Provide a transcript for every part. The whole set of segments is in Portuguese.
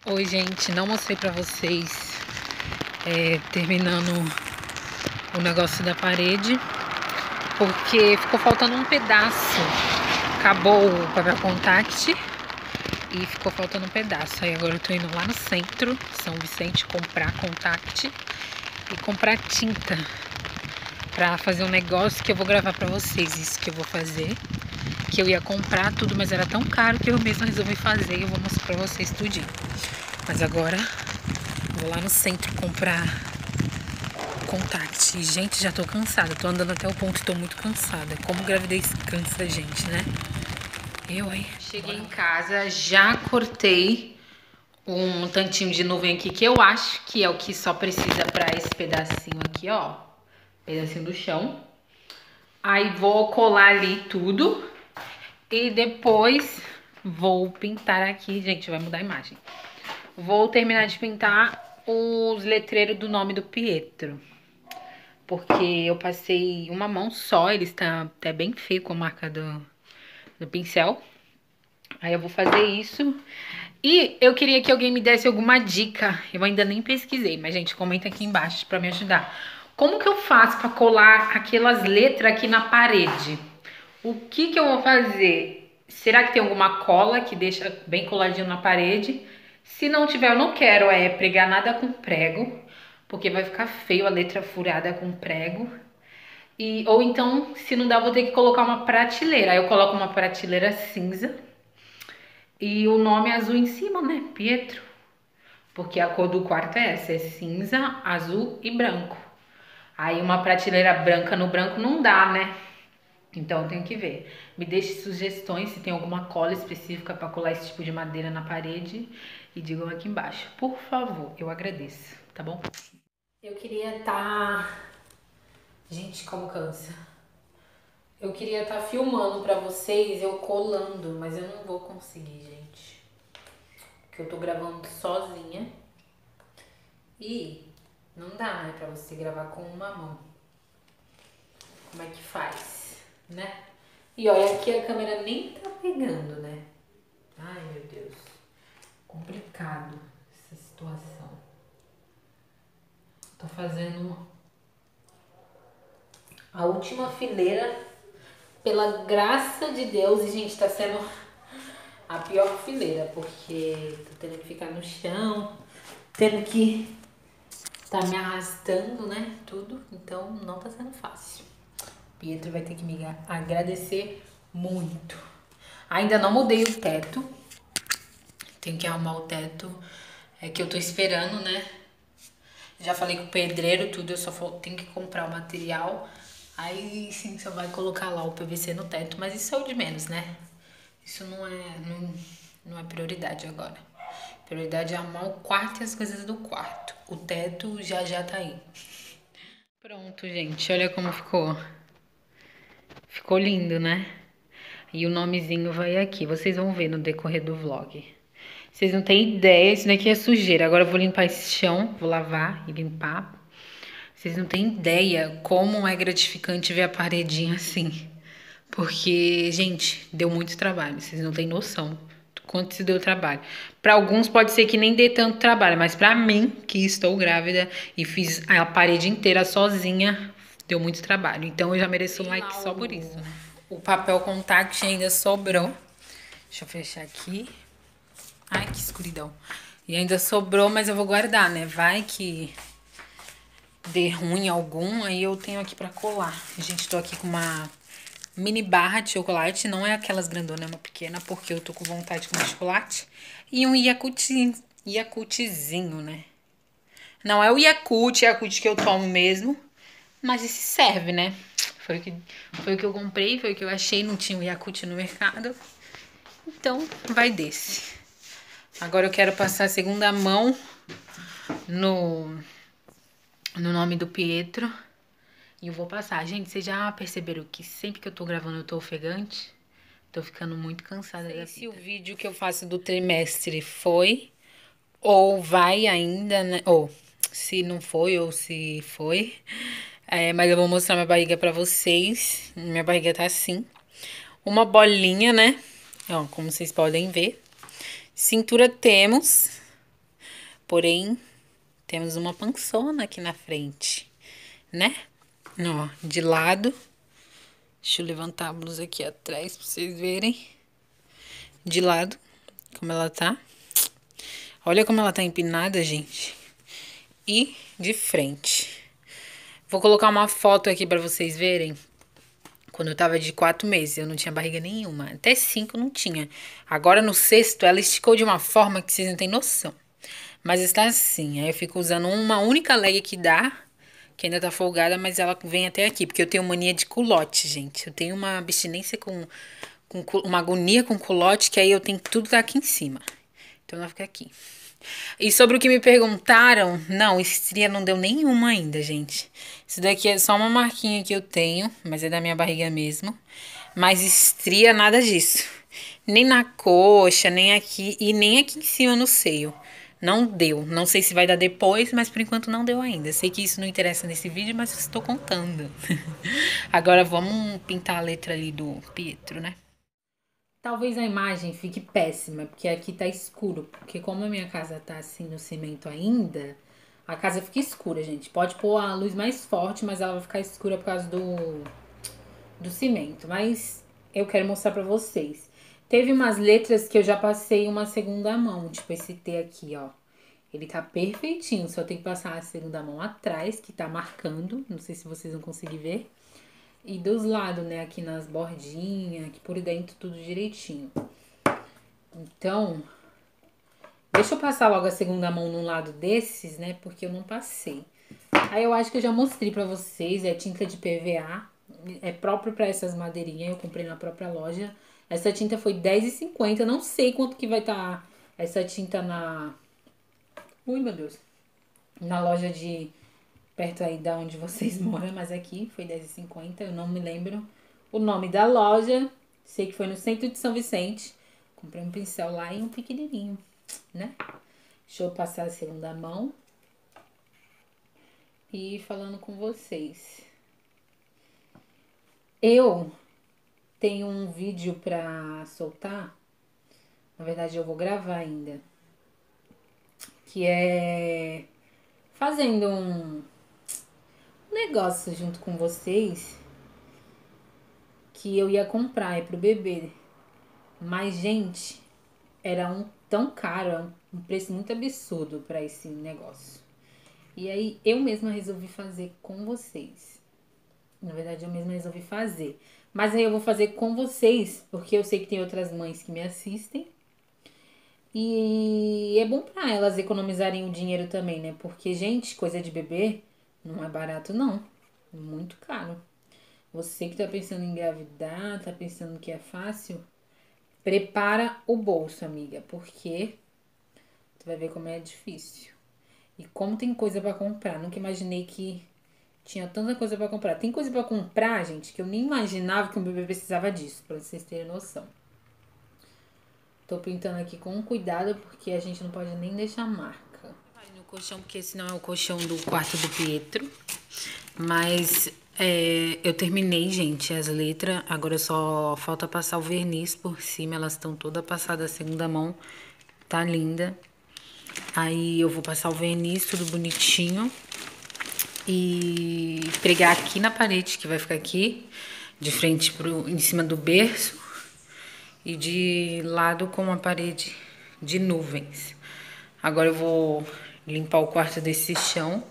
Oi, gente, não mostrei pra vocês terminando o negócio da parede, porque ficou faltando um pedaço. Acabou o papel contact e ficou faltando um pedaço. Aí agora eu tô indo lá no centro, São Vicente, comprar contact e comprar tinta pra fazer um negócio que eu vou gravar pra vocês. Isso que eu vou fazer, que eu ia comprar tudo, mas era tão caro que eu mesma resolvi fazer e eu vou mostrar pra vocês tudinho. Mas agora vou lá no centro comprar contact. E, gente, já tô cansada. Tô andando até o ponto e tô muito cansada. Como gravidez cansa a gente, né? Hein? Cheguei em casa, já cortei um tantinho de nuvem aqui, que eu acho que é o que só precisa pra esse pedacinho aqui, ó. Pedacinho do chão. Aí vou colar ali tudo. E depois vou pintar aqui. Gente, vai mudar a imagem. Vou terminar de pintar os letreiros do nome do Pietro. Porque eu passei uma mão só, ele está até bem feio com a marca do pincel. Aí eu vou fazer isso. E eu queria que alguém me desse alguma dica. Eu ainda nem pesquisei, mas gente, comenta aqui embaixo pra me ajudar. Como que eu faço pra colar aquelas letras aqui na parede? O que eu vou fazer? Será que tem alguma cola que deixa bem coladinho na parede? Se não tiver, eu não quero pregar nada com prego, porque vai ficar feio a letra furada com prego. Ou então, se não dá, vou ter que colocar uma prateleira. Aí eu coloco uma prateleira cinza e o nome azul em cima, né? Pietro. Porque a cor do quarto é essa, é cinza, azul e branco. Aí uma prateleira branca no branco não dá, né? Então eu tenho que ver. Me deixe sugestões se tem alguma cola específica para colar esse tipo de madeira na parede e digam aqui embaixo. Por favor, eu agradeço, tá bom? Eu queria Gente, como cansa. Eu queria estar filmando pra vocês, eu colando, mas eu não vou conseguir, gente. Porque eu tô gravando sozinha. E não dá, né, pra você gravar com uma mão. Como é que faz, né? E olha, aqui a câmera nem tá pegando, né? Ai, meu Deus. Complicado essa situação. Tô fazendo a última fileira, pela graça de Deus. E, gente, tá sendo a pior fileira, porque tô tendo que ficar no chão, tendo que tá me arrastando, né? Tudo. Então não tá sendo fácil. Pietro vai ter que me agradecer muito. Ainda não mudei o teto. Tenho que arrumar o teto. É que eu tô esperando, né? Já falei com o pedreiro, tudo. Eu só tenho que comprar o material. Aí sim, só vai colocar lá o PVC no teto. Mas isso é o de menos, né? Isso não é prioridade agora. Prioridade é arrumar o quarto e as coisas do quarto. O teto já tá aí. Pronto, gente. Olha como ficou. Ficou lindo, né? E o nomezinho vai aqui. Vocês vão ver no decorrer do vlog. Vocês não têm ideia. Isso daqui é sujeira. Agora eu vou limpar esse chão. Vou lavar e limpar. Vocês não têm ideia como é gratificante ver a paredinha assim. Porque, gente, deu muito trabalho. Vocês não têm noção do quanto isso deu trabalho. Para alguns pode ser que nem dê tanto trabalho, mas para mim, que estou grávida e fiz a parede inteira sozinha, deu muito trabalho. Então eu já mereço um like só por isso, né? O papel contact ainda sobrou. Deixa eu fechar aqui. Ai, que escuridão. E ainda sobrou, mas eu vou guardar, né? Vai que dê ruim algum, aí eu tenho aqui pra colar. Gente, tô aqui com uma mini barra de chocolate, não é aquelas grandonas, é uma pequena, porque eu tô com vontade de comer chocolate. E um Yakultzinho, né? Não é o Yakult que eu tomo mesmo, mas esse serve, né? Foi o que eu comprei, foi o que eu achei, não tinha o Yakult no mercado. Então, vai desse. Agora eu quero passar a segunda mão no nome do Pietro. E eu vou passar. Gente, vocês já perceberam que sempre que eu tô gravando eu tô ofegante? Tô ficando muito cansada da vida. Se o vídeo que eu faço do trimestre foi ou vai ainda, né? Ou se não foi ou se foi. Mas eu vou mostrar minha barriga pra vocês. Minha barriga tá assim. Uma bolinha, né? Ó, como vocês podem ver. Cintura temos. Porém, temos uma pançona aqui na frente, né? Ó, de lado. Deixa eu levantar a blusa aqui atrás pra vocês verem. De lado, como ela tá. Olha como ela tá empinada, gente. E de frente. Vou colocar uma foto aqui pra vocês verem. Quando eu tava de 4 meses, eu não tinha barriga nenhuma. Até 5 não tinha. Agora no sexto, ela esticou de uma forma que vocês não têm noção. Mas está assim. Aí eu fico usando uma única leg que dá, que ainda tá folgada, mas ela vem até aqui. Porque eu tenho mania de culote, gente. Eu tenho uma abstinência com uma agonia com culote, que aí eu tenho que tudo tá aqui em cima. Então ela fica aqui. E sobre o que me perguntaram, não, estria não deu nenhuma ainda, gente. Isso daqui é só uma marquinha que eu tenho, mas é da minha barriga mesmo. Mas estria, nada disso. Nem na coxa, nem aqui e nem aqui em cima no seio. Não deu. Não sei se vai dar depois, mas por enquanto não deu ainda. Sei que isso não interessa nesse vídeo, mas estou contando. Agora vamos pintar a letra ali do Pietro, né? Talvez a imagem fique péssima, porque aqui tá escuro. Porque como a minha casa tá assim no cimento ainda, a casa fica escura, gente. Pode pôr a luz mais forte, mas ela vai ficar escura por causa do cimento. Mas eu quero mostrar pra vocês. Teve umas letras que eu já passei uma segunda mão, tipo esse T aqui, ó. Ele tá perfeitinho, só tem que passar a segunda mão atrás, que tá marcando. Não sei se vocês vão conseguir ver. E dos lados, né, aqui nas bordinhas, aqui por dentro, tudo direitinho. Então, deixa eu passar logo a segunda mão num lado desses, né, porque eu não passei. Aí eu acho que eu já mostrei pra vocês, é tinta de PVA, é próprio pra essas madeirinhas, eu comprei na própria loja. Essa tinta foi R$10,50, não sei quanto que vai estar essa tinta na... Ui, meu Deus. Na loja de... perto aí da onde vocês moram, mas aqui foi R$10,50, eu não me lembro o nome da loja. Sei que foi no centro de São Vicente. Comprei um pincel lá e um pequenininho, né? Deixa eu passar a segunda mão. E falando com vocês. Eu tenho um vídeo pra soltar. Na verdade, eu vou gravar ainda. Que é fazendo um negócio junto com vocês que eu ia comprar, é pro bebê. Mas, gente, era tão caro, um preço muito absurdo pra esse negócio. E aí, eu mesma resolvi fazer com vocês. Na verdade, eu mesma resolvi fazer. Mas aí eu vou fazer com vocês, porque eu sei que tem outras mães que me assistem. E é bom pra elas economizarem o dinheiro também, né? Porque, gente, coisa de bebê não é barato, não. É muito caro. Você que tá pensando em engravidar, tá pensando que é fácil, prepara o bolso, amiga, porque tu vai ver como é difícil. E como tem coisa pra comprar. Nunca imaginei que tinha tanta coisa pra comprar. Tem coisa pra comprar, gente, que eu nem imaginava que um bebê precisava disso, pra vocês terem noção. Tô pintando aqui com cuidado, porque a gente não pode nem deixar marca. No colchão, porque esse não é o colchão do quarto do Pietro. Mas eu terminei, gente, as letras. Agora só falta passar o verniz por cima. Elas estão todas passadas a segunda mão. Tá linda. Aí eu vou passar o verniz, tudo bonitinho. E pregar aqui na parede, que vai ficar aqui. De frente em cima do berço. E de lado com a parede de nuvens. Agora eu vou limpar o quarto desse chão.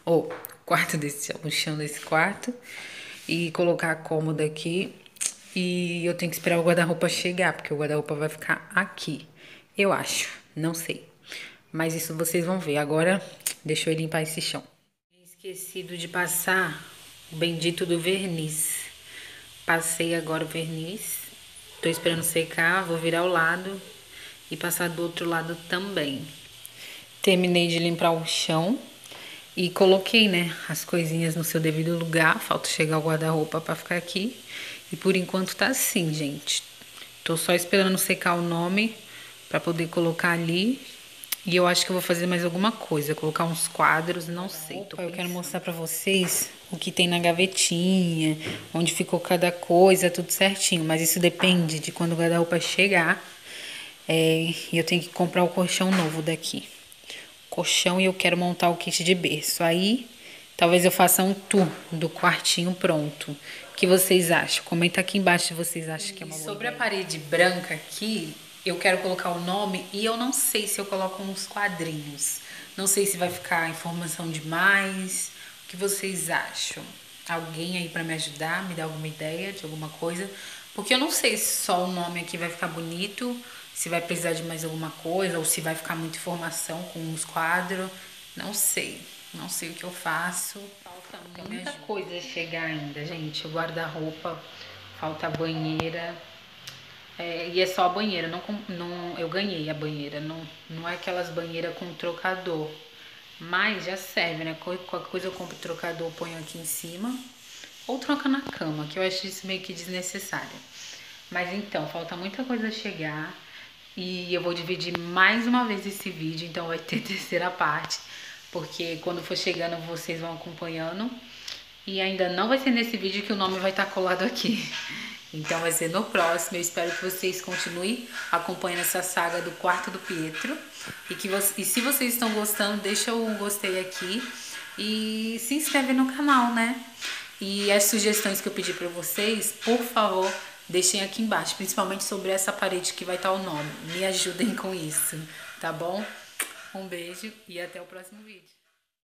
O chão desse quarto. E colocar a cômoda aqui. E eu tenho que esperar o guarda-roupa chegar, porque o guarda-roupa vai ficar aqui. Eu acho, não sei. Mas isso vocês vão ver. Agora, deixa eu limpar esse chão. Esquecido de passar o bendito do verniz. Passei agora o verniz. Tô esperando secar, vou virar o lado e passar do outro lado também. Terminei de limpar o chão e coloquei, né, as coisinhas no seu devido lugar. Falta chegar o guarda-roupa pra ficar aqui. E por enquanto tá assim, gente. Tô só esperando secar o nome pra poder colocar ali. E eu acho que eu vou fazer mais alguma coisa, colocar uns quadros, não sei. Eu quero mostrar pra vocês o que tem na gavetinha, onde ficou cada coisa, tudo certinho. Mas isso depende de quando o guarda-roupa chegar. E eu tenho que comprar o colchão novo daqui. colchão e eu quero montar o kit de berço. Aí, talvez eu faça um tour do quartinho pronto. O que vocês acham? Comenta aqui embaixo se vocês acham que é uma boa ideia. Sobre a parede branca aqui, eu quero colocar o nome e eu não sei se eu coloco uns quadrinhos. Não sei se vai ficar informação demais. O que vocês acham? Alguém aí pra me ajudar, me dar alguma ideia de alguma coisa? Porque eu não sei se só o nome aqui vai ficar bonito, se vai precisar de mais alguma coisa, ou se vai ficar muita informação com os quadros. Não sei. Não sei o que eu faço. Falta muita coisa a chegar ainda, gente. O guarda-roupa, falta a banheira. E é só a banheira, eu ganhei a banheira, não é aquelas banheiras com trocador. Mas já serve, né? Qualquer coisa eu compro trocador, ponho aqui em cima. Ou troca na cama, que eu acho isso meio que desnecessário. Mas então, falta muita coisa a chegar. E eu vou dividir mais uma vez esse vídeo, então vai ter terceira parte. Porque quando for chegando, vocês vão acompanhando. E ainda não vai ser nesse vídeo que o nome vai estar colado aqui. Então vai ser no próximo. Eu espero que vocês continuem acompanhando essa saga do quarto do Pietro. E se vocês estão gostando, deixa um gostei aqui. E se inscreve no canal, né? E as sugestões que eu pedi pra vocês, por favor, deixem aqui embaixo. Principalmente sobre essa parede que vai estar o nome. Me ajudem com isso, tá bom? Um beijo e até o próximo vídeo.